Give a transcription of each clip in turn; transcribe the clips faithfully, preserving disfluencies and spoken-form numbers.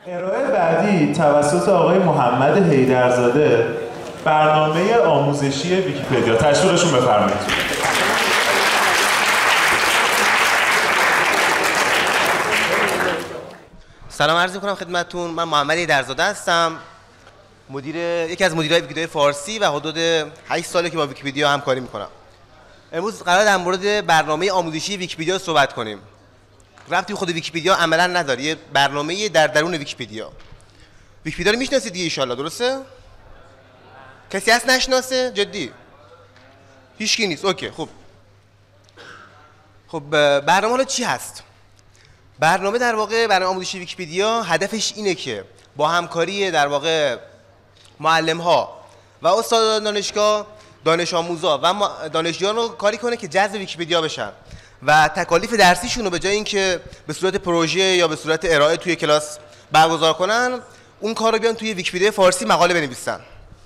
ارائه بعدی توسط آقای محمد حیدرزاده برنامه آموزشی ویکی‌پدیا. تشویقشون بفرمایید. سلام عرض می‌کنم خدمتتون. من محمد حیدرزاده هستم، مدیر یکی از مدیرای ویکی‌پدیا فارسی و حدود هشت ساله که با ویکی‌پدیا همکاری می‌کنم. امروز قرار در مورد برنامه آموزشی ویکی‌پدیا صحبت کنیم. ربطی به خود ویکی‌پدیا عملاً نداره، یه برنامه در درون ویکی‌پدیا. ویکی‌پدیا رو میشناسید دیگه ان شاءالله، درسته؟ کسی هست نشناسه؟ جدی؟ هیچکی نیست. اوکی، خوب. خب برنامه حالا چی هست؟ برنامه در واقع برنامه آموزشی ویکی‌پدیا هدفش اینه که با همکاری در واقع معلم‌ها و استادان دانشگاه، دانش آموزا و دانشجویان رو کاری کنه که جذب ویکی‌پدیا بشن و تکالیف درسیشون رو به جای اینکه به صورت پروژه یا به صورت ارائه توی کلاس برگزار کنن، اون کار رو بیان توی ویکی‌پدیا فارسی مقاله بنویسن.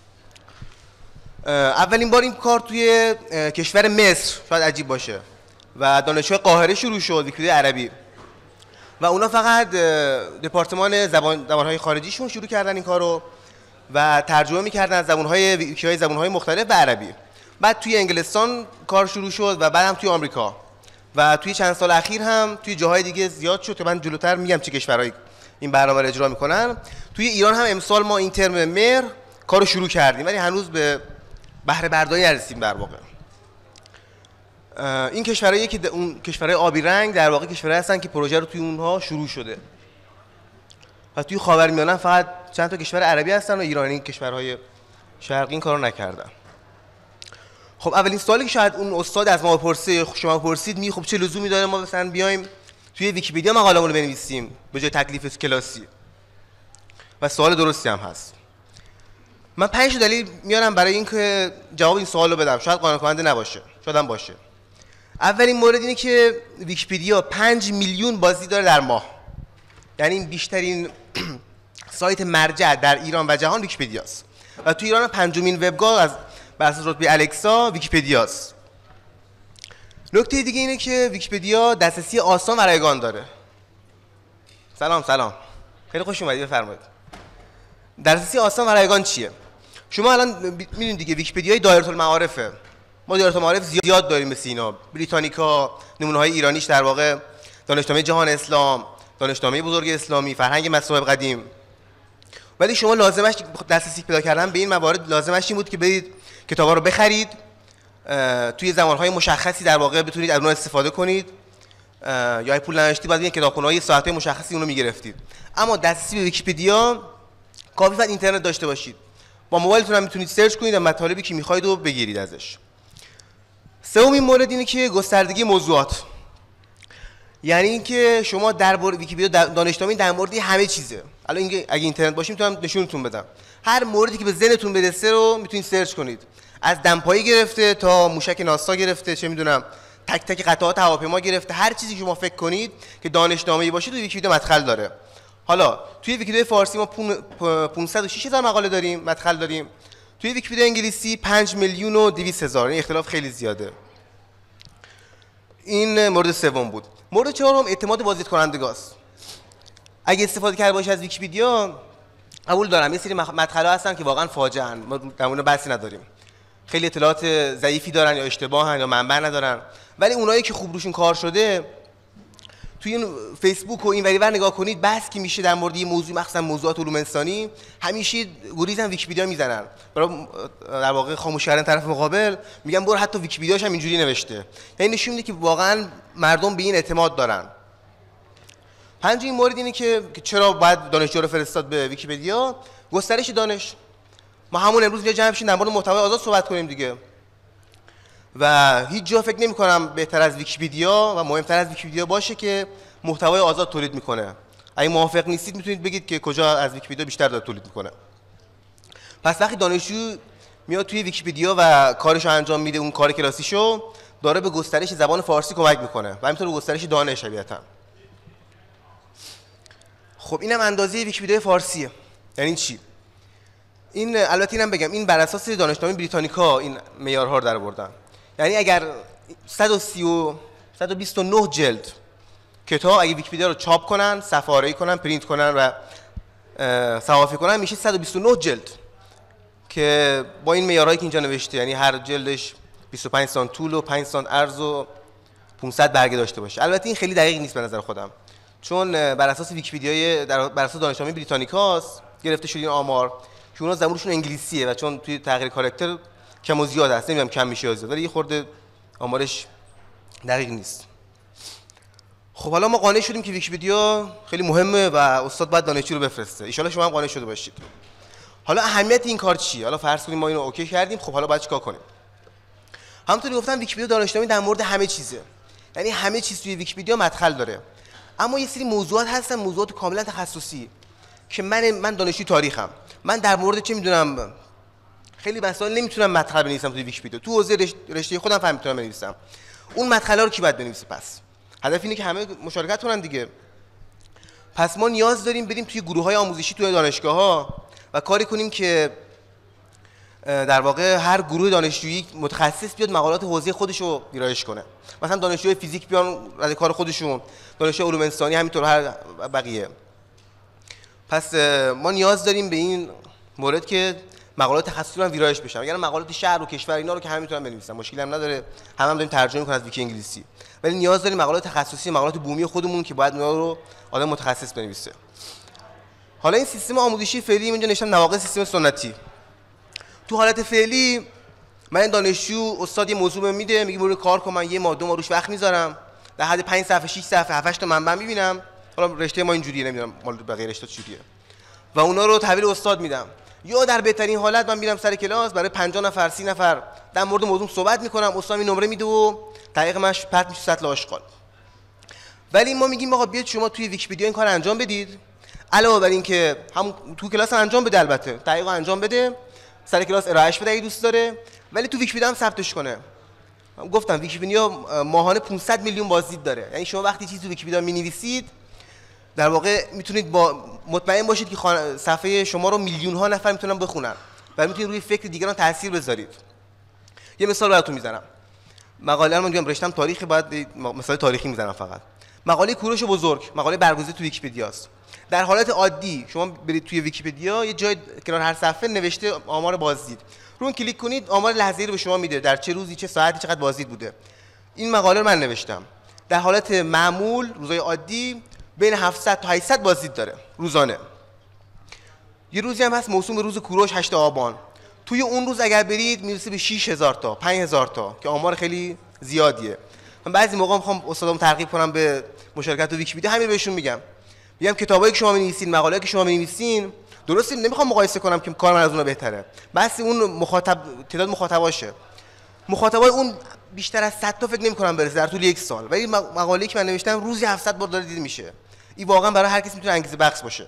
اولین بار این کار توی کشور مصر شاید عجیب باشه و دانشگاه قاهره شروع شد، ویکی‌پدیا عربی، و اونا فقط دپارتمان زبان زبان‌های خارجیشون شروع کردن این کارو و ترجمه می‌کردن از زبان‌های ویکی‌های زبان‌های مختلف به عربی. بعد توی انگلستان کار شروع شد و بعد هم توی آمریکا و توی چند سال اخیر هم توی جاهای دیگه زیاد شد که من جلوتر میگم چه کشورهایی این برنامه رو اجرا می‌کنن. توی ایران هم امسال ما این ترم مهر کارو شروع کردیم ولی هنوز به بهره برداری نرسیدیم. در واقع این کشورهایی که اون کشورهای آبی رنگ در واقع کشورهایی هستن که پروژه رو توی اونها شروع شده و توی خاورمیانه فقط چند تا کشور عربی هستن و ایرانی کشورهای شرقی این کارو نکردن. خب اولین سوالی که شاید اون استاد از ما بپرسه، شما پرسید می خب چه لزومی داره ما مثلا بیایم توی ویکی‌پدیا مقاله‌مون رو بنویسیم به جای تکلیف کلاسی؟ و سوال درستی هم هست. من پنج دلیل میارم برای اینکه جواب این سوال رو بدم. شاید قانع کننده نباشه، شاید هم باشه. اولین مورد اینه که ویکی‌پدیا پنج میلیون بازدید داره در ماه. یعنی بیشترین سایت مرجع در ایران و جهان ویکی‌پدیاست و تو ایران پنجمین وبگاه از بر اساس رتبه الکسا ویکی‌پدیاست. نکته دیگه اینه که ویکی‌پدیا دسترسی آسان و رایگان داره. سلام سلام. خیلی خوش اومدید، بفرمایید. دسترسی آسان و رایگان چیه؟ شما الان می‌بینید دیگه ویکی‌پدیای دایره‌المعارفه. ما دایره‌المعارف زیاد داریم مثل اینا. بریتانیکا، نمونه‌های ایرانیش در واقع دانشنامه جهان اسلام، دانشنامه بزرگ اسلامی، فرهنگ مصائب قدیم. ولی شما لازمش دسترسی پیدا کردن به این موارد لازمش این بود که برید کتابا رو بخرید، توی زمانهای مشخصی در واقع بتونید از اونها استفاده کنید، یا پول نداشتید بعد این کتابخونه‌های ساعت‌های مشخصی اون رو می‌گرفتید. اما دسترسی به ویکی‌پدیا کافی فقط اینترنت داشته باشید. با موبایلتون هم میتونید سرچ کنید و مطالبی که می‌خواید رو بگیرید ازش. سومین مورد اینه که گستردگی موضوعات. یعنی اینکه شما درباره ویکی‌پدیا دانشنامه در مورد همه چیزه. الان اینکه اگه اینترنت باشه میتونم نشونتون بدم. هر موردی که به ذهنتون برسه رو میتونید سرچ کنید. از دمپایی گرفته تا موشک ناسا گرفته، چه میدونم تک تک قطعات هواپیما گرفته، هر چیزی که شما فکر کنید که دانشنامه‌ای باشه تو ویکی‌پدیا مدخل داره. حالا توی ویکی‌پدیا فارسی ما پانصد و شش هزار مقاله داریم، مدخل داریم. توی ویکی‌پدیا انگلیسی پنج میلیون و دویست هزار. این اختلاف خیلی زیاده. این مورد سوم بود. مورد چهارم اعتماد بازدید کنندگاست. اگه استفاده کرده باشی از ویکی‌پدیا، قبول دارم یه سری مدخل‌ها هستن که واقعا فاجعه ان، ما در اون بحثی نداریم. خیلی اطلاعات ضعیفی دارن یا اشتباهن یا منبع ندارن، ولی اونایی که خوب روشون کار شده توی این فیسبوک و اینوری ور نگاه کنید، بحث که میشه در مورد یه موضوع مخصوصا موضوعات علوم انسانی، همیشه گریزن ویکی‌پدیا میزنن. برای در واقع خاموش کردن طرف مقابل میگن برو حتی ویکی‌پدیاش هم اینجوری نوشته. یعنی نشون میده که واقعا مردم به این اعتماد دارن. پنجمین مورد اینه که چرا باید دانشجو رو فرستاد به ویکی‌پدیا؟ گسترش دانش. ما همون امروز اینجا جمع شیم در مورد محتوای آزاد صحبت کنیم دیگه. و هیچ جا فکر نمی کنم بهتر از ویکی‌پدیا و مهمتر از ویکی‌پدیا باشه که محتوای آزاد تولید میکنه. اگه موافق نیستید میتونید بگید که کجا از ویکی‌پدیا بیشتر داره تولید میکنه. پس وقتی دانشجو میاد توی ویکی‌پدیا و کارشو انجام میده، اون کار کلاسیشو داره به گسترش زبان فارسی کمک میکنه و همینطور به گسترش دانش طبیعتاً. خب اینم اندازه ویکی‌پدیا فارسیه. یعنی چی؟ این البته اینم بگم این بر اساس دانشنامه بریتانیکا این معیارها رو درآوردن. یعنی اگر صد و سی و صد و بیست و نه جلد کتاب اگه ویکی‌پدیا رو چاپ کنن، صفحه‌آرایی کنن، پرینت کنن و صحافی کنم میشه صد و بیست و نه جلد که با این معیارهایی که اینجا نوشته، یعنی هر جلدش بیست و پنج سانت طول و پنج سانت عرض و پانصد برگه داشته باشه. البته این خیلی دقیق نیست به نظر خودم، چون بر اساس ویکی‌پدیای بر اساس دانشنامه بریتانیکاست گرفته شده این آمار که اونا زبونشون انگلیسیه و چون توی تغییر کاراکتر کم و زیاد هست، نمیدونم کم میشه یا زیاد، ولی یه خورده آمارش دقیق نیست. خب حالا ما قانع شدیم که ویکی‌پدیا خیلی مهمه و استاد باید دانشجو رو بفرسته. ان شاءالله شما هم قانع شده باشید. حالا اهمیت این کار چیه؟ حالا فرض کنیم ما اینو اوکی کردیم، خب حالا باید چیکار کنیم؟ همونطوری گفتم ویکی‌پدیا دانشنامه در مورد همه چیزه. یعنی همه چیز توی ویکی‌پدیا مدخل داره. اما یه سری موضوعات هستن، موضوعات کاملا تخصصی که من من دانشجوی تاریخم. من در مورد چه میدونم خیلی مسائل نمیتونم مدخل بنویسم توی ویکی‌پدیا. تو حوزه رشته خودم فهم میتونم بنویسم. اون مدخلا رو کی باید بنویسه پس؟ هدف اینه که همه مشارکت کنن دیگه. پس ما نیاز داریم بریم توی گروه‌های آموزشی توی دانشگاه‌ها و کاری کنیم که در واقع هر گروه دانشجویی متخصص بیاد مقالات حوزه خودش رو ویرایش کنه. مثلا دانشجوی فیزیک بیان رد کار خودشون، دانشجوی علوم انسانی همینطور هر بقیه. پس ما نیاز داریم به این مورد که مقالات تخصصی رو ویرایش بشن. اگر مقالات شهر و کشور اینا رو که همه میتونن بنویسن، مشکلی هم نداره، همه هم داریم ترجمه می‌کنیم از ویکی انگلیسی. ولی نیاز داریم مقالات تخصصی، مقالات بومی خودمون که باید اونا رو آدم متخصص بنویسه. حالا این سیستم آموزشی فعلی اینجا نشون نواقص سیستم سنتی. تو حالت فعلی من این دانشجو استاد یه موضوع بهم میده، میگه برو کار کن، من یه ماه دو ماه روش وقت میذارم، در حد پنج صفحه شش صفحه هفت هشت تا منبع میبینم. حالا رشته ما اینجوریه، نمیدونم مال بقیه رشته چجوریه. و اونا رو تحویل استاد میدم. یا در بهترین حالت من میرم سر کلاس برای پنجاه نفر سی نفر در مورد موضوع صحبت میکنم، استاد می نمره میده و دقیق مش پرت میشه سطل آشغال. ولی ما میگیم آقا بیاید شما توی ویکی‌پدیا این کار انجام بدید، علاوه بر این که هم تو کلاس انجام بده، البته دقیق انجام بده، سر کلاس ارائهش بده اگه دوست داره، ولی تو ویکی‌پدیا هم ثبتش کنه. گفتم ویکی‌پدیا ماهانه پانصد میلیون بازدید داره. یعنی شما وقتی چیزی تو ویکی‌پدیا می‌نویسید در واقع میتونید با مطمئن باشید که صفحه شما رو میلیون ها نفر میتونن بخونن و میتونید روی فکر دیگران تاثیر بذارید. یه مثال براتون میزنم. مقاله رو من میگم رشتم تاریخی، باید مثال تاریخی میزنم فقط. مقاله کوروش بزرگ، مقاله برگزیده تو ویکی‌پدیاست. در حالت عادی شما برید توی ویکی‌پدیا یه جای کنار هر صفحه نوشته آمار بازدید. رو اون کلیک کنید آمار لحظه‌ای رو به شما میده، در چه روزی چه ساعتی چقدر بازدید بوده. این مقاله رو من نوشتم. در حالت معمول روزهای عادی بین هفتصد تا هشتصد بازدید داره روزانه. یه روزی هم هست موسوم به روز کوروش هشت آبان. توی اون روز اگر برید میرسه به شش هزار تا، پنج هزار تا که آمار خیلی زیادیه. من بعضی موقع میخوام استادام ترغیب کنم به مشارکت تو ویکی‌پدیا، همین بهشون میگم. میگم کتابایی که شما می‌نویسین، مقاله‌ای که شما می‌نویسین، درسته نمیخوام مقایسه کنم که کار من از اونها بهتره. بس اون مخاطب تعداد مخاطباشه. مخاطبای اون بیشتر از صد تا فکر نمی‌کنم برسه در طول یک سال. ولی مقاله‌ای که من نوشتم روزی هفتصد بار داره دیده میشه. این واقعا برای هر کسی میتونه انگیزه بخش باشه.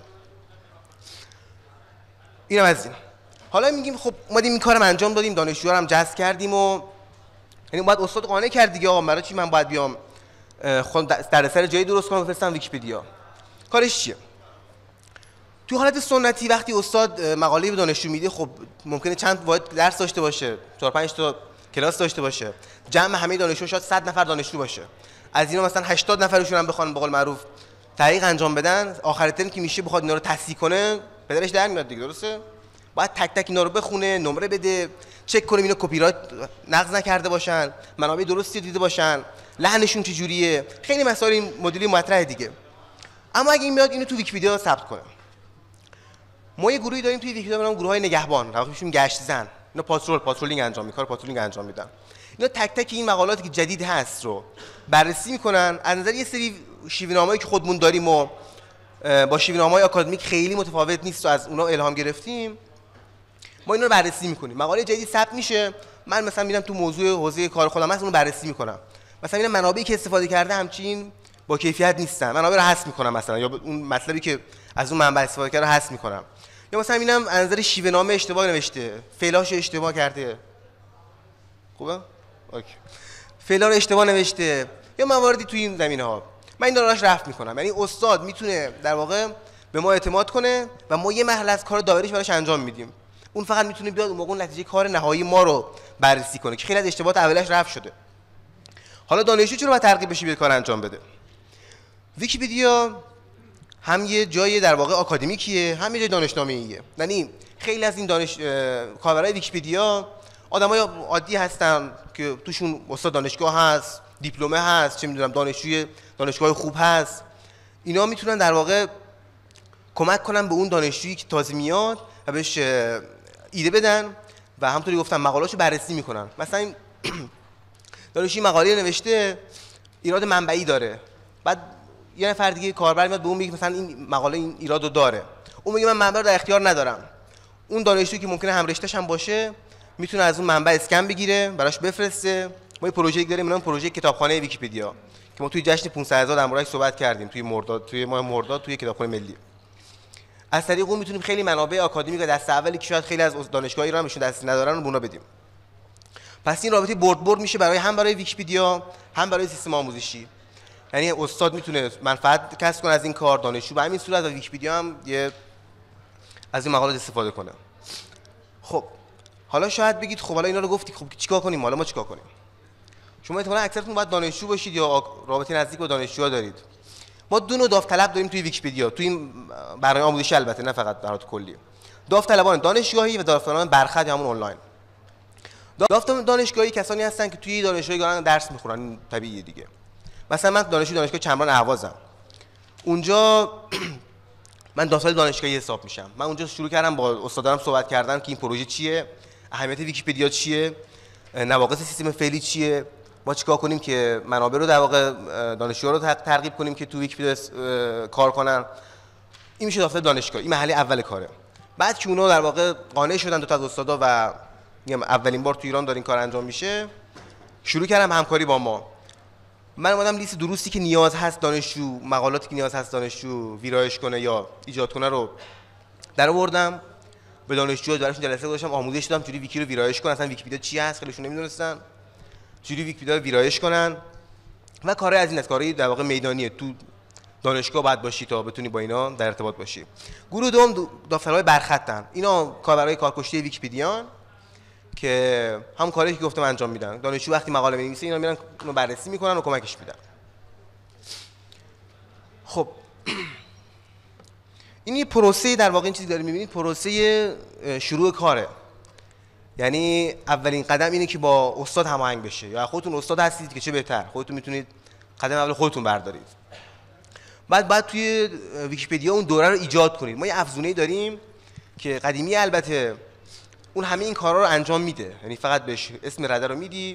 اینم از این. حالا میگیم خب اومدیم این کارم انجام دادیم، دانشجوها رو هم جذب کردیم و یعنی باید استاد قانع کرد دیگه. آقا برای چی من باید بیام خودم دردسر جایی درست کنم بفرستم ویکی‌پدیا؟ کارش چیه؟ تو حالت سنتی وقتی استاد مقاله به دانشجو میده، خب ممکنه چند واحد درس داشته باشه، چهار پنج تا کلاس داشته باشه، جمع همه دانشجو شاید صد نفر دانشجو باشه. از اینا مثلا هشتاد نفرشون هم بخوان به قول معروف تحقیق انجام بدن، آخر ترم که میشه بخواد اینا رو تصحیح کنه، پدرش در میاد دیگه، درسته؟ باید تک تک اینا رو بخونه، نمره بده، چک کنیم اینا کپی رایت نقض نکرده باشن، منابع درستی دیده باشن، لحنشون چجوریه، خیلی مسائل این مدلی مطرح دیگه. اما اگه این میاد اینو تو ویکی‌پدیا ثبت کنه، ما یه گروهی داریم توی ویکی‌پدیا به نام گروه‌های نگهبان، واقعا گشت زن، اینا پاترول پاترولینگ انجام میکنن، کار پاترولینگ انجام میدن. اینا تک تک این مقالاتی که جدید هست رو بررسی میکنن، از نظر یه سری شیوه‌نامه‌ای که خودمون داریم و با شیوه‌نامه‌های آکادمیک خیلی متفاوت نیست و از اونها الهام گرفتیم، ما اینا رو بررسی میکنیم. مقاله جدید ثبت میشه، من مثلا میرم تو موضوع حوزه کار خودم هست اون رو بررسی میکنم. مثلا اینا منابعی که استفاده کرده همچین با کیفیت نیستن، منابع رو حذف میکنم مثلا، یا اون مطلبی که از اون منبع استفاده کرده رو حذف میکنم. یا مثلا میبینم از نظر شیوه نامه اشتباه نوشته، فعلاشو اشتباه کرده. خوبه؟ اوکی. فعلا رو اشتباه نوشته یا مواردی تو این زمینه‌ها، من این داراش رفع میکنم. یعنی استاد میتونه در واقع به ما اعتماد کنه و ما یه مرحله از کار داوریش براش انجام میدیم. اون فقط میتونه بیاد اون موقع نتیجه کار نهایی ما رو بررسی کنه که خیلی از اشتباهات اولش رفع شده. حالا دانشجو چرا باید ترغیب بشه بیاد کار انجام بده؟ ویکی‌پدیا هم یه جای در واقع آکادمیکیه، هم یه جای دانشنامه‌ایه. یعنی خیلی از این دانش کاورهای ویکی‌پدیا آدمای عادی هستن که توشون استاد دانشگاه هست، دیپلمه هست، چه میدونم دانشجوی دانشگاه خوب هست. اینا میتونن در واقع کمک کنن به اون دانشجویی که تازه میاد و بهش ایده بدن و همونطوری گفتم مقاله‌اشو بررسی میکنن. مثلا دانشجوی مقاله نوشته، ایراد منبعی داره، بعد یه نفر دیگه کاربر میاد به اون میگه مثلا این مقاله این ایرادو داره، اون میگه من منبع رو در اختیار ندارم. اون دانشجویی که ممکنه هم رشته‌ش هم باشه میتونه از اون منبع اسکن بگیره براش بفرسته. ما یه پروژه‌ای داریم به نام پروژه کتابخانه ویکی‌پدیا که ما توی جشن پانصد هزار در موردش صحبت کردیم توی مرداد، توی ماه مرداد توی کتابخانه ملی. از طریق اون میتونیم خیلی منابع آکادمیک دست اولی که شاید خیلی از دانشگاه‌ها ایران بهشون دست ندارن رو به اونا بدیم. پس این رابطه برد برد میشه برای هم برای ویکی‌پدیا هم برای سیستم آموزشی. یعنی استاد میتونه منفعت کسب کنه از این کار، دانشجو به همین صورت و ویکی‌پدیا هم یه از این مقالات استفاده کنه. خب حالا شاید بگید خب حالا اینا رو گفتی، خب چیکار کنیم؟ حالا ما چیکار کنیم؟ شما احتمالاً اکثرتون باید دانشجو باشید یا رابطه نزدیک با دانشجوها دارید. ما دو نوع داوطلب داریم توی ویکی‌پدیا، توی این برنامه آموزشی البته نه فقط در حالت کلی. داوطلبان دانشگاهی و داوطلبان برخط یا همون آنلاین. داوطلبان دانشگاهی کسانی هستن که توی دانشگاهی دارن درس میخونن، طبیعیه دیگه. مثلا من دانشجوی دانشگاه چمران اهوازم. اونجا من داخل دانشگاهی حساب میشم. من اونجا شروع کردم با استادانم صحبت کردن که این پروژه چیه، اهمیت ویکی‌پدیا چیه، نواقص سیستم فعلی چیه، ما چیکار کنیم که منابع رو در واقع دانشجوها رو ترغیب کنیم که تو ویکی‌پدیا کار کنن. این میشه داخل دانشگاه، این مرحله اول کاره. بعد که اونا در واقع قانع شدن دو تا از استادا و میگم اولین بار تو ایران داره این کار انجام میشه، شروع کردم همکاری با ما. من اومدم لیست دروسی که نیاز هست دانشجو، مقالاتی که نیاز هست دانشجو ویرایش کنه یا ایجاد کنه رو در آوردم به دانشجوها، درشون جلسه گذاشتم، آموزش دادم چجوری ویکی رو ویرایش کنن، اصلا ویکی‌پدیا چی هست خیلیشون نمیدونستن، چجوری ویکی‌پدیا رو ویرایش کنن و کارهای از این است، کارهای در واقع میدانیه، تو دانشگاه باید باشی تا بتونی با اینا در ارتباط باشی. گروه دوم داوطلبای برخطن، اینا کاربرای کارکشته ویکی‌پدیان که هم کاری که گفتم انجام میدن. دانشجو وقتی مقاله می‌نویسه اینا میرن اونو بررسی میکنن و کمکش میدن. خب این یه پروسه در واقع این چیزی داریم می‌بینید، پروسه شروع کاره. یعنی اولین قدم اینه که با استاد هماهنگ بشه، یا خودتون استاد هستید که چه بهتر، خودتون میتونید قدم اول خودتون بردارید. بعد بعد توی ویکی‌پدیا اون دوره رو ایجاد کنید. ما یه افزونه‌ای داریم که قدیمی البته اون همه این کارا رو انجام میده، یعنی فقط بهش اسم رده رو میدی،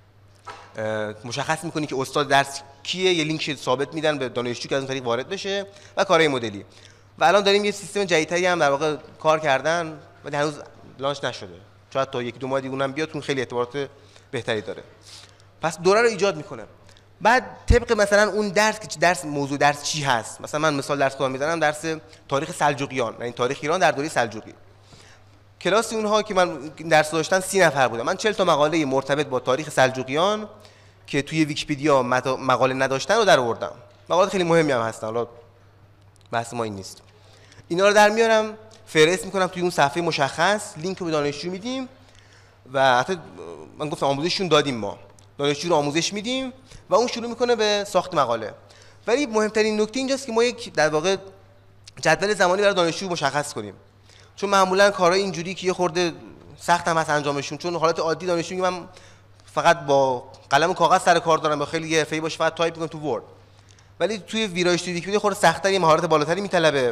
مشخص میکنی که استاد درس کیه، یه لینک ثابت میدن به دانشجو که از اون طریق وارد بشه و کارهای مدلی. و الان داریم یه سیستم جدیدتری هم در واقع کار کردن ولی هنوز لانچ نشده، شاید تا یک دو ماه دیگه اونم بیاد، اون خیلی اعتبارات بهتری داره. پس دوره رو ایجاد میکنه. بعد طبق مثلا اون درس که درس موضوع درس چی هست، مثلا من مثال درس کار میزنم درس تاریخ سلجوقیان، یعنی تاریخ ایران در دوره سلجوقی. کلاس اونها که من درس داشتن سی نفر بودن، من چهل تا مقاله مرتبط با تاریخ سلجوقیان که توی ویکی‌پدیا مقاله نداشتن رو در آوردم. مقالات خیلی مهمی هم هستن، حالا بحث ما این نیست. اینا رو در میارم فرست میکنم توی اون صفحه مشخص، لینک رو به دانشجو میدیم و حتی من گفتم آموزششون دادیم، ما دانشجو رو آموزش میدیم و اون شروع میکنه به ساخت مقاله. ولی مهمترین نکته اینجاست که ما یک در واقع جدول زمانی برای دانشجو مشخص کنیم، چون معمولا کارهای اینجوری که یه خورده سخت هم هست انجامشون، چون حالت عادی دانشجو میگه من فقط با قلم و کاغذ سر کار دارم، با خیلی حرفه‌ای باشه فقط تایپ میکنم تو ورد. ولی توی ویرایش توی ویکی‌پدیا خورده سخت‌تری، مهارت بالاتری میطلبه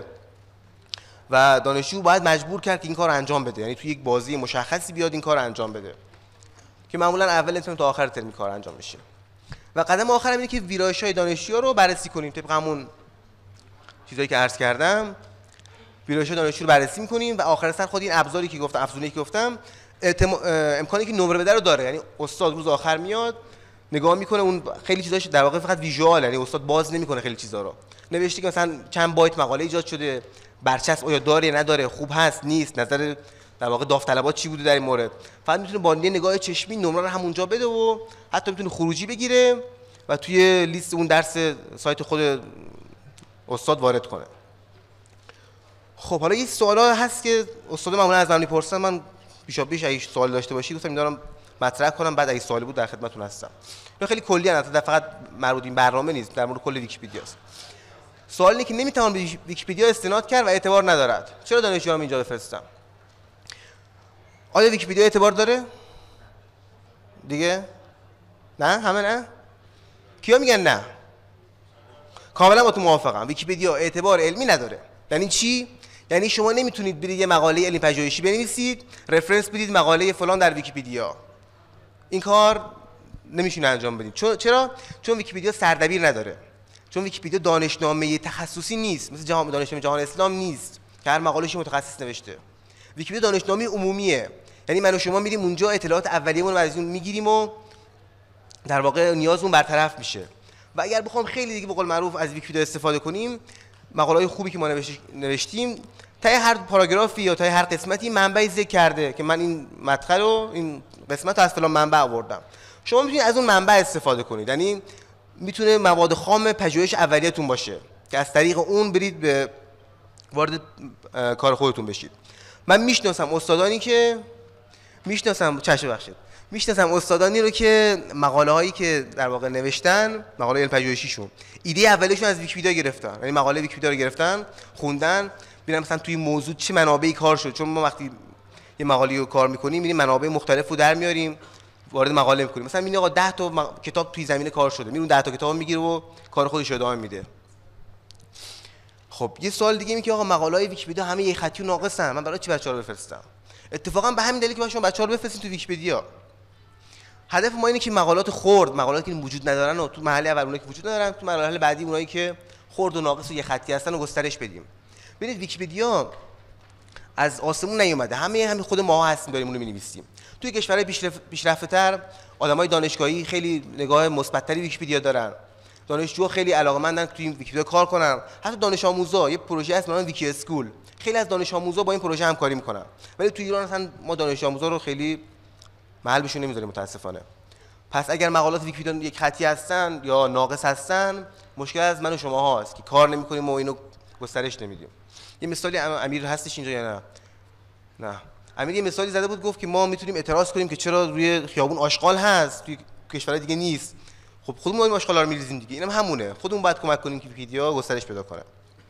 و دانشجو باید مجبور کرد که این کار انجام بده، یعنی توی یک بازی مشخصی بیاد این کار انجام بده که معمولا اول ترم تا آخر ترم کار انجام بشه. و قدم آخر اینه که ویرایش‌های دانشجو رو بررسی کنیم طبق همون چیزایی که عرض کردم. ویرایش دانشجو رو بررسی می‌کنیم و آخر سر خود این ابزاری که گفتم، افزونه‌ای که گفتم، امکانی که نمره بده رو داره. یعنی استاد روز آخر میاد نگاه میکنه، اون خیلی چیزاش در واقع فقط ویژوال، یعنی استاد باز نمیکنه خیلی چیزا رو. نوشته که مثلا چند بایت مقاله ایجاد شده، برچسب آیا داره یا نداره، خوب هست نیست، نظر در واقع داوطلبات چی بوده در این مورد. فقط میتونه با یه نگاه چشمی نمره رو همونجا بده و حتی میتونه خروجی بگیره و توی لیست اون درس سایت خود استاد وارد کنه. خب حالا یه سوالا هست که استاد معمولا از من میپرسن، من بیشا بیش اگه سوال داشته باشید گفتم می‌دارم مطرح کنم، بعد اگه سوالی بود در خدمتتون هستم. اینا خیلی کلی ان، فقط مربوط این برنامه نیست، در مورد کل ویکی‌پدیا است. سوال اینه که نمیتوان به ویکی‌پدیا استناد کرد و اعتبار ندارد. چرا دانشجوام اینجا بفرستم؟ آیا ویکی‌پدیا اعتبار داره؟ دیگه؟ نه؟ همه نه؟ کیا میگن نه؟ کاملا با تو موافقم. ویکی‌پدیا اعتبار علمی نداره. یعنی چی؟ یعنی شما نمیتونید برید یه مقاله علمی پژوهشی بنویسید، رفرنس بدید مقاله فلان در ویکی‌پدیا. این کار نمیشونه انجام بدید. چون چرا؟ چون ویکی‌پدیا سردبیر نداره. چون ویکی‌پدیا دانشنامه تخصصی نیست، مثل جهان دانشنامه جهان اسلام نیست که هر مقاله‌ای متخصص نوشته. ویکی‌پدیا دانشنامه عمومیه. یعنی من و شما میریم اونجا اطلاعات اولیه‌مون رو از اون میگیریم و در واقع نیازمون برطرف میشه. و اگر بخوام خیلی دیگه به قول معروف از ویکی‌پدیا استفاده کنیم، مقاله‌های خوبی که ما نوشتیم تا هر پاراگرافی یا تا هر قسمتی منبعی ذکر کرده که من این مدخل رو این قسمت رو از فلان منبع آوردم. شما میتونید از اون منبع استفاده کنید. یعنی میتونه مواد خام پژوهش اولیه‌تون باشه که از طریق اون برید به وارد کار خودتون بشید. من میشناسم استادانی که میشناسم چشم بخشید میشناسم استادانی رو که مقاله هایی که در واقع نوشتن، مقاله علم پژوهشیشون، ایده اولیشون از ویکی‌پدیا گرفتن. یعنی مقاله ویکی‌پدیا رو گرفتن، خوندن، ببینم مثلا توی موضوع چه منابعی کار شد. چون ما وقتی یه مقاله رو کار می‌کنیم می‌بینیم منابع مختلف رو در میاریم، وارد مقاله می‌کنیم. مثلا می‌بینی آقا ده تا م... کتاب توی زمینه کار شده، میرون ده تا کتاب میگیره و کار خودش رو ادامه میده. خب یه سوال دیگه اینه که آقا مقاله‌های ویکی‌پدیا همه یک خطی و ناقصن، من برای چی بچه‌ها رو بفرستم؟ اتفاقا به همین دلیل که شما بچه‌ها رو بفرستید تو ویکی‌پدیا. هدف ما اینه که مقالات خرد، مقالاتی که وجود ندارن و تو مرحله اول اونایی که وجود ندارن، تو مرحله بعدی اونایی که خرد و ناقص و یک خطی هستن رو گسترش بدیم. ببینید ویکی‌پدیا از آسمون نیومده، همه همین خود ما هستیم داریم اون رو می‌نویسیم. توی کشورهای پیشرف... پیشرفته‌تر آدمای دانشگاهی خیلی نگاه مثبت‌تری ویکی‌پدیا دارن. دانشجوها خیلی علاقه‌مندن تو این ویکی‌پدیا کار کنن. حتی دانش آموزا یه پروژه هست به نام ویکی اسکول. خیلی از دانش آموزا با این پروژه همکاری می‌کنن. ولی تو ایران اصلا ما دانش آموزا رو خیلی محل بهشون نمی‌ذاریم متأسفانه. پس اگر مقالات ویکی‌پدیا یک خطی هستن یا ناقص هستن، مشکل از من و شما هاست که کار نمی‌کنیم و اینو گسترش نمیدیم. یه مثالی امیر هستش اینجا یا نه؟ نه. امیر یه مثالی زده بود، گفت که ما میتونیم اعتراض کنیم که چرا روی خیابون آشغال هست، توی کشورهای دیگه نیست. خب خودمون این آشغالا رو می‌ریزیم دیگه. اینم همونه. خودمون باید کمک کنیم که ویکی‌پدیا گسترش پیدا کنه.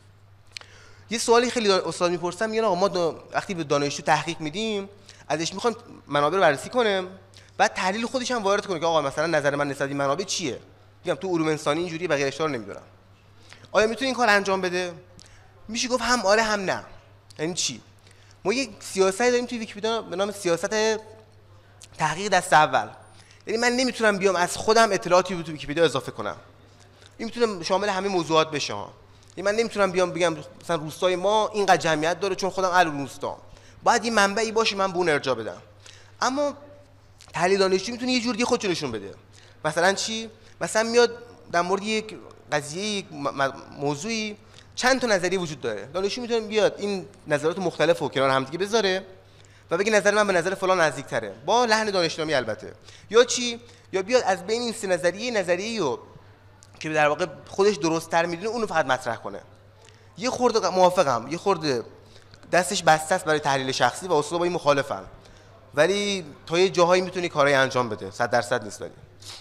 یه سوالی خیلی استاد می‌پرسن، میگن آقا ما وقتی به دانشجو تحقیق میدیم، ازش می‌خوایم منابع رو بررسی کنه، بعد تحلیل خودش هم وارد کنه که آقا مثلا نظر من نسبت به منابع چیه؟ میگم تو علوم انسانی اینجوری بقیه رشته‌ها رو نمی‌دونم. آیا میتونه این کار انجام بده؟ میشه گفت هم آره هم نه. یعنی چی؟ ما یک سیاستی داریم توی ویکی‌پدیا به نام سیاست تحقیق دست اول. یعنی من نمیتونم بیام از خودم اطلاعاتی رو تو ویکی‌پدیا اضافه کنم. این میتونه شامل همه موضوعات بشه ها. یعنی من نمیتونم بیام بگم مثلا روستای ما اینقدر جمعیت داره چون خودم اهل روستا. باید این منبعی باشه من به اون ارجاع بدم. اما تحلیل دانشجو میتونه یه جور دیگه خودشو نشون بده. مثلا چی؟ مثلا میاد در مورد یک قضیه یک موضوعی چند تا نظریه وجود داره. دانشجو میتونه بیاد این نظرات مختلف رو کنار هم دیگه بذاره و بگه نظر من به نظر فلان نزدیک‌تره، با لحن دانشنامی البته. یا چی؟ یا بیاد از بین این سه نظریه نظریه‌ای رو که در واقع خودش درست‌تر میدونه اون رو فقط مطرح کنه. یه خورده موافقم، یه خورده دستش بسته است برای تحلیل شخصی و اصلا با این مخالفم. ولی تا یه جاهایی میتونه کارهای انجام بده، صد درصد نیست. ولی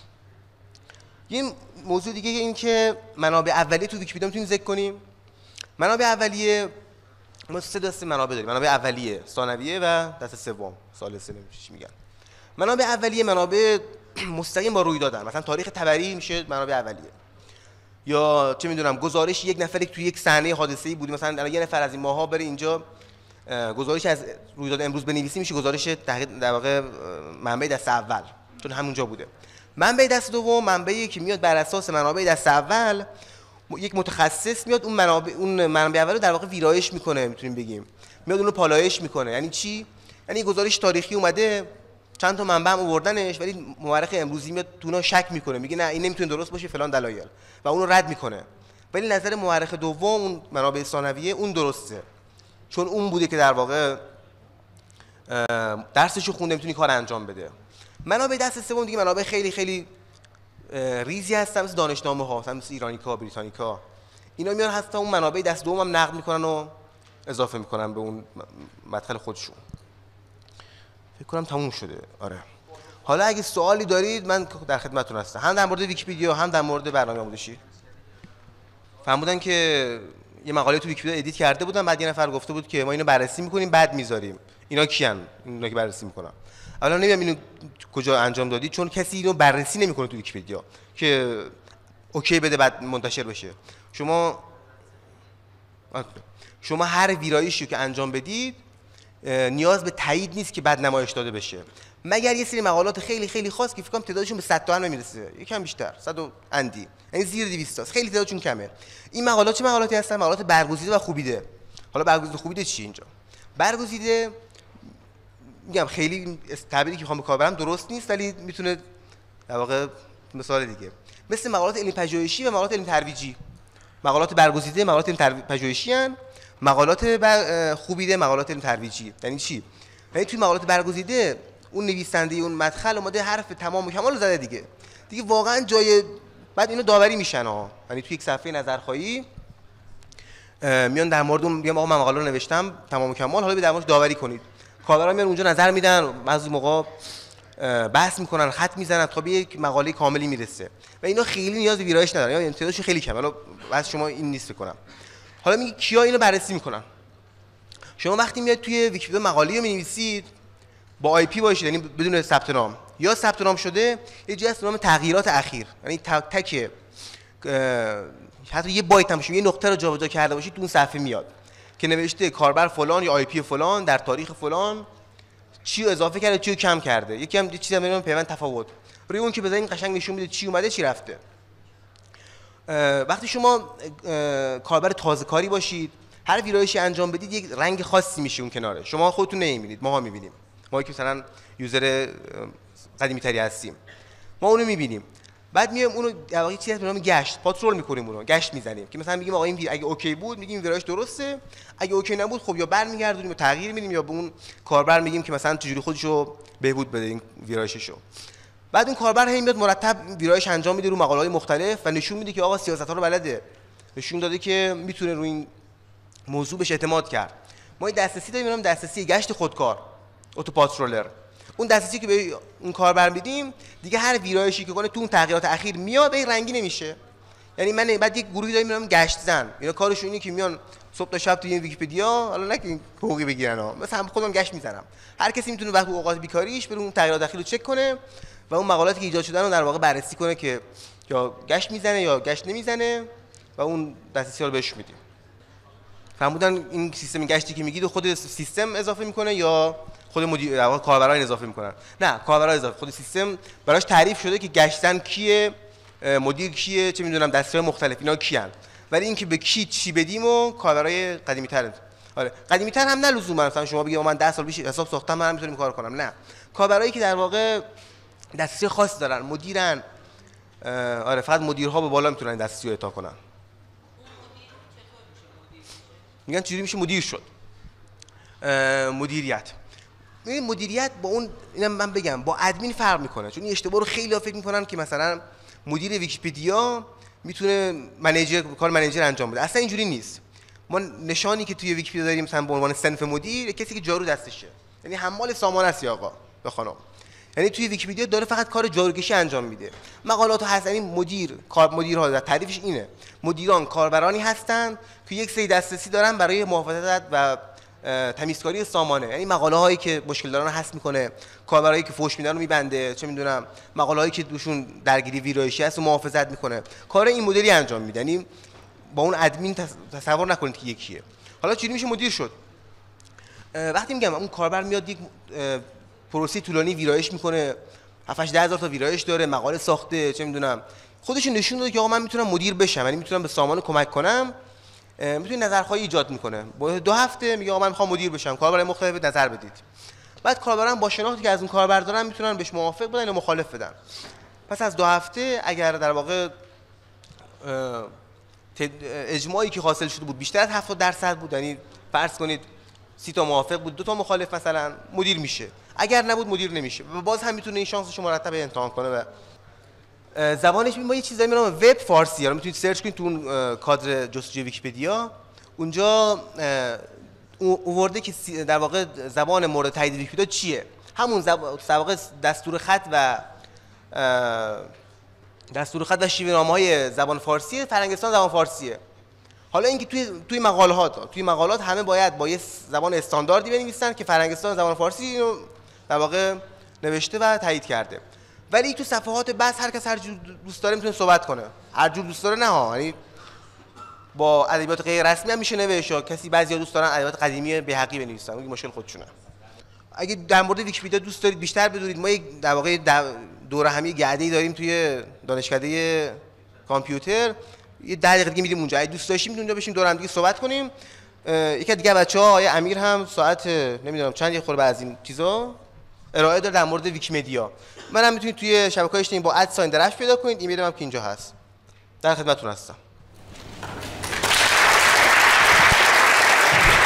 یه موضوع دیگه این که منابع اولیه تو ویکی‌پدیا میتونیم ذکر کنیم. منابع اولیه ما سه دسته منابع داریم. منابع اولیه، ثانویه و دسته سوم، ثالثه نمیشه میگن. منابع اولیه منابع مستقیم با رویدادن. مثلا تاریخ تبری میشه منابع اولیه. یا چه میدونم گزارش یک نفری که توی یک صحنه حادثه‌ای بود، مثلا الان یه نفر از این ماها بره اینجا گزارش از رویداد امروز بنویسیم، میشه گزارش تحقیق در واقع منبع دست اول، چون همونجا بوده. منبع دست دوم منبعی که میاد بر اساس منابع دست اول، یک متخصص میاد اون منابع اون منبع اول رو در واقع ویرایش میکنه، میتونیم بگیم میاد اون رو پالایش میکنه. یعنی چی؟ یعنی گزارش تاریخی اومده، چند تا منبع هم آوردنش، ولی مورخ امروزی میاد تو اونها شک میکنه، میگه نه این نمیتونه درست باشه فلان دلایل و اون رو رد میکنه. ولی نظر مورخ دوم، اون منابع ثانویه، اون درسته، چون اون بوده که در واقع درسشو خونده، میتونی کار انجام بده. منابع دست سوم دیگه منابع خیلی خیلی ریزی هستن، مثل دانشنامه ها، مثل ایرانیکا، بریتانیکا، اینا میان حتی اون منابع دست دوم هم نقد میکنن و اضافه میکنن به اون مدخل خودشون. فکر کنم تموم شده. آره. حالا اگه سوالی دارید من در خدمتتون هستم، هم در مورد ویکی‌پدیا هم در مورد برنامه آموزشی. فهمیدن که یه مقاله تو ویکی‌پدیا ادیت کرده بودن، بعد یه نفر گفته بود که ما اینو بررسی می‌کنیم بعد می‌ذاریم. اینا کیان؟ اینا که بررسی می‌کنن. اولا نمی‌دونم اینو کجا انجام دادید، چون کسی اینو بررسی نمی‌کنه تو ویکی‌پدیا که اوکی بده بعد منتشر بشه. شما شما هر ویرایشی که انجام بدید نیاز به تایید نیست که بعد نمایش داده بشه، مگر یه سری مقالات خیلی خیلی خاص که فکر کنم تعدادشون به صد تا هم نمیرسه، یکم بیشتر، صد و اندی، یعنی زیر دویست تا، خیلی تعدادشون کمه. این مقالات چه مقالاتی هستن؟ مقالات برگزیده و خوبیده. حالا برگزیده خوبیده چی اینجا؟ برگزیده میگم خیلی تعبیری که میخوام بکنم درست نیست، ولی میتونه در واقع مثال دیگه، مثل مقالات علمی پژوهشی و مقالات علمی ترویجی. مقالات برگزیده مقالات علمی پژوهشی ان، مقالات بر... خوبیده مقالات علمی ترویجی. یعنی چی؟ یعنی توی مقالات برگزیده اون نویسنده اون مدخل اومده حرف تمام و کمال زده دیگه. دیگه واقعا جای بعد اینو داوری میشن ها. یعنی توی یک صفحه نظرخواهی میان در مورد اون میگم آقا من مقاله رو نوشتم تمام و کمال، حالا در موردش داوری کنید. کاربرا میان اونجا نظر میدن، بعضی موقع بحث میکنن، خط میزنن تا به یک مقاله کاملی میرسه و اینا خیلی نیاز به ویرایش ندارن، یعنی امتیازش خیلی کمه. حالا واسه شما این نیست بکنم. حالا میگه کیا اینو بررسی میکنن؟ شما وقتی میاد توی ویکی‌پدیا مقاله رو می‌نویسید با آی پی باشید، یعنی بدون ثبت نام، یا ثبت نام شده یه جایی هست نام تغییرات اخیر، یعنی تک تک حتی یه بایت هم یه نقطه رو جابجا کرده باشید تو اون صفحه میاد که نوشته کاربر فلان یا آی پی فلان در تاریخ فلان چی رو اضافه کرده چی رو کم کرده، یکی هم چیزا ببینم پیوند تفاوت روی اون که بزنید قشنگ نشون میده چی اومده چی رفته. وقتی شما کاربر تازه کاری باشید، هر ویرایشی انجام بدید یک رنگ خاصی میشه اون کناره، شما خودتون نمیبینید، ماها میبینیم، ما که مثلا یوزر قدیمی تری هستیم ما اونو میبینیم. بعد میایم اونو در واقع چیزی به نام گشت پاترول میکنیم، اونو گشت میزنیم که مثلا میگیم آقا این اگه اوکی بود میگیم ویرایش درسته، اگه اوکی نبود خب یا برمیگردونیم و تغییر میدیم یا به اون کاربر میگیم که مثلا چجوری خودشو بهبود بده این ویرایششو. بعد اون کاربر هی میاد مرتب ویرایش انجام میده رو مقاله‌های مختلف و نشون میده که آقا سیاست‌ها رو بلده، نشون داده که میتونه روی این موضوع بهش اعتماد کرد. ما این دسترسی داریم، میگم دسترسی گشت خودکار، اتو پاترولر. اون دسترسی که به اون کاربر میدیم دیگه هر ویرایشی که کنه تو اون تغییرات اخیر میاد این رنگی نمیشه. یعنی من بعد یک گروهی داریم میگم گشت زن، اینا کارشون اینه که میان صبح تا شب تو این ویکی‌پدیا، حالا نه که حقوقی بگیرن ها، مثلا خودم گشت میزنم، هر کسی میتونه وقت اوقات بیکاریش بره اون تغییرات اخیر رو چک کنه و اون مقالاتی که ایجاد شدن رو در واقع بررسی کنه که یا گشت میزنه یا گشت نمیزنه و اون دسترسی رو بهش میدیم. فهمیدن این سیستم گشتی که میگید خود سیستم اضافه میکنه یا خود مدیر در واقع کاربران اضافه میکنن؟ نه، کاربرا اضافه. خود سیستم براش تعریف شده که گشتن کیه، مدیر کیه، چه میدونم دسته‌های مختلف اینا کیان، ولی اینکه به کی چی بدیم و کاربرای قدیمی‌تر. آره قدیمی‌تر هم نه لزوما مثلا شما بگید من ده سال پیش حساب ساختم من میتونم کار کنم، نه، کاربرایی که در واقع دسترسی خاص دارن، مدیرن. آره فقط مدیرها به بالا میتونن دسترسی رو اعطا کنن. میگن چجوری میشه مدیر شد؟ مدیریت. این مدیریت با اون اینم من بگم با ادمین فرق میکنه، چون این اشتباه رو خیلی‌ها فکر میکنن که مثلا مدیر ویکی‌پدیا میتونه منیجر کار منیجر انجام بده. اصلا اینجوری نیست. ما نشانی که توی ویکی‌پدیا داریم مثلا به عنوان صنف مدیر کسی که جارو دستشه، یعنی حمال سامان است یا آقا به خانم، یعنی توی ویکی‌پدیا داره فقط کار جاروکشی انجام میده. مقالات هست، یعنی مدیر کار مدیرها در تعریفش اینه، مدیران کاربرانی هستن که یک سری دسترسی دارن برای محافظت و تمیزکاری سامانه، یعنی مقاله هایی که مشکل دارن حذف میکنه، کاربرایی که فحش میدن رو میبنده، چه میدونم مقاله هایی که دوشون درگیری ویرایشی هست و محافظت میکنه، کار این مدلی انجام میده. یعنی با اون ادمین تصور نکنید که یکیه. حالا چجوری میشه مدیر شد؟ وقتی میگم اون کاربر میاد یک پروسه طولانی ویرایش میکنه، هفت هشت هزار تا ویرایش داره، مقاله ساخته، چه میدونم خودش نشون داده که آقا من میتونم مدیر بشم، یعنی میتونم به سامان کمک کنم، میتونه نظرخواهی ایجاد میکنه. با دو هفته میگه آقا من میخوام مدیر بشم، کاربرای مختلف نظر بدید. بعد کاربران با شناختی که از اون کاربر دارن میتونن بهش موافق بدن یا مخالف بدن. پس از دو هفته اگر در واقع اجماعی که حاصل شده بود بیشتر از هفتاد درصد بود، یعنی فرض کنید سی تا موافق بود دو تا مخالف، مثلا مدیر میشه. اگر نبود مدیر نمیشه و باز هم میتونه این شانسش رو مرتب امتحان کنه. و زبانش ما یه چیزایی به نام وب فارسی، یا میتونید سرچ کنید تو اون کادر جستجوی ویکی‌پدیا، اونجا آورده که در واقع زبان مورد تایید ویکی‌پدیا چیه. همون زبان دستور خط و دستور خط و شیوه نامه‌های زبان فارسیه. فرنگستان زبان فارسیه، حالا اینکه توی توی مقالات توی مقالات همه باید با یه زبان استانداردی بنویسن که فرنگستان زبان فارسی اینو در واقع نوشته و تایید کرده، ولی تو صفحات بس هر کس هر جور دوست داره میتونه صحبت کنه، هر جور دوست داره نه ها، یعنی با ادبیات غیر رسمی هم میشه نوشت. کسی بعضیا دوست دارن ادبیات قدیمی بی‌حقی بنویسن، اون مشکل خودشونه. اگه در مورد ویکی‌پدیا دوست دارید بیشتر بدونید، ما یک در واقع دوره همی گرده‌ای داریم توی دانشکده کامپیوتر، یه ده دقیقه دیگه میریم اونجا، اگه دوست داشتیم اونجا بشیم دور هم دیگه صحبت کنیم. یکی دیگه بچه‌ها آقای امیر هم ساعت نمیدونم چند یه خورده از این چیزا ارائه داره در مورد ویکی‌مدیا. منم میتونید توی شبکه‌های اجتماعی با ادساین درفش پیدا کنید، ایمیلم هم که اینجا هست. در خدمتتون هستم.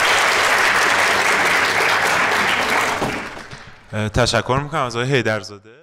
تشکر میکنم از آقای حیدرزاده.